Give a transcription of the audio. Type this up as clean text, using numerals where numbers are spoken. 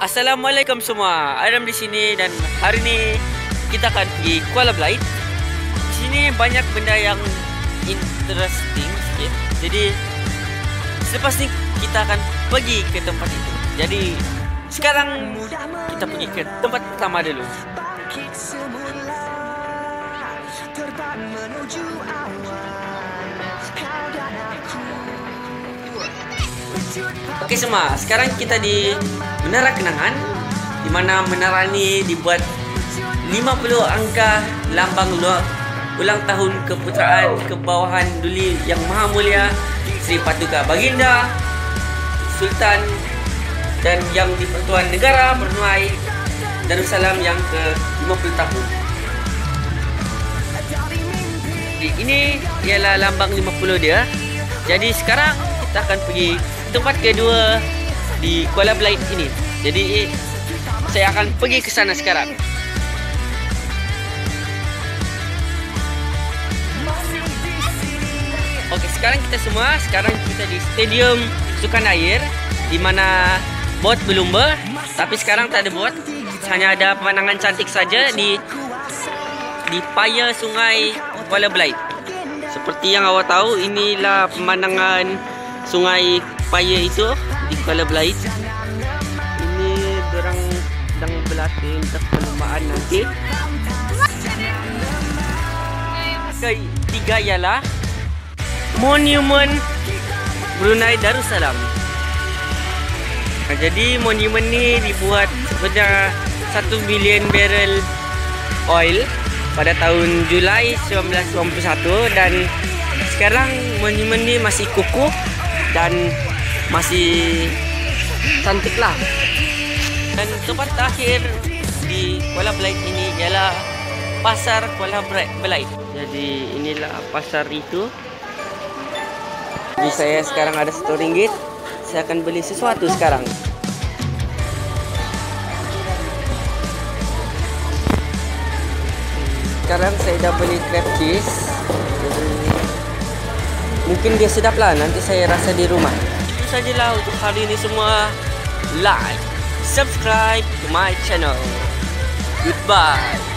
Assalamualaikum semua. Adam di sini dan hari ini kita akan pergi Kuala Belait. Di sini banyak benda yang interesting sikit. Jadi selepas ni kita akan pergi ke tempat itu. Jadi sekarang kita pergi ke tempat pertama dulu. Oke semua, sekarang kita di Menara Kenangan, di mana menara ini dibuat 50 angka lambang ulang tahun keputeraan kebawahan Duli Yang Maha Mulia Sri Paduka Baginda Sultan dan Yang di-Pertuan Negara Brunei Darussalam yang ke-50 tahun. Ini ialah lambang 50 dia. Jadi sekarang kita akan pergi tempat kedua di Kuala Belait ini. Jadi saya akan pergi ke sana sekarang. Okey, sekarang kita di Stadium Sukan Air di mana bot berlumba, tapi sekarang tak ada bot. Hanya ada pemandangan cantik saja di paya sungai Kuala Belait. Seperti yang awak tahu, inilah pemandangan sungai paya itu di Kuala Belait. Ini dorang sedang berlatih untuk perlombaan nanti. Ketiga ialah Monumen Brunei Darussalam. Jadi monumen ni dibuat sebanyak 1 bilion barrel oil pada tahun Julai 1991 dan sekarang monumen ni masih kukuh dan masih cantik lah. Dan tempat terakhir di Kuala Belait ini ialah Pasar Kuala Belait. Jadi inilah pasar itu. Jadi saya sekarang ada RM1. Saya akan beli sesuatu sekarang. Sekarang saya dah beli crab cheese. Jadi mungkin dia sedap lah, nanti saya rasa di rumah. Itu sajalah untuk hari ini semua. Like, subscribe to my channel. Goodbye.